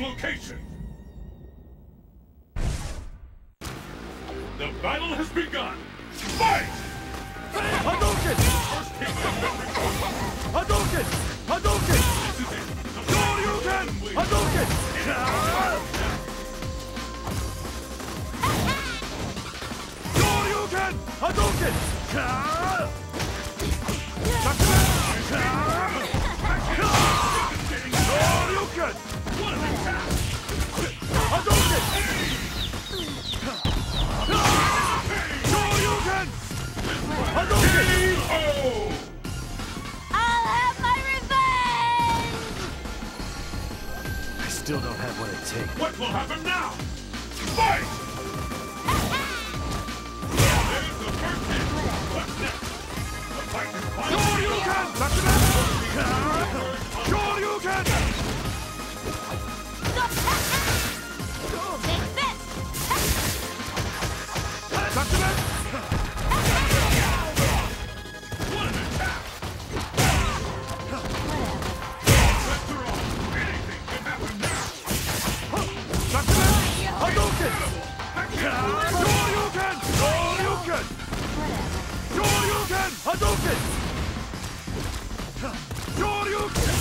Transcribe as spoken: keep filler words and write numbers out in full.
location! The battle has begun! Fight! Hadouken! First hit has been recorded! Hadouken! Hadouken! This is it! The Shoryuken! Hadouken! Shoryuken! Hadouken! Shoryuken! What an attack! Hadouken! Shoryuken! Hadouken! Oh! I'll have my revenge! I still don't have what it takes. What will happen now? Fight! There's the first hit! What's next? The fight is finally Shoryuken! Shoryuken! Take this! What an attack! After all, anything can happen now! Hadouken! Shoryuken! Shoryuken! Shoryuken! Hadouken! Shoryuken!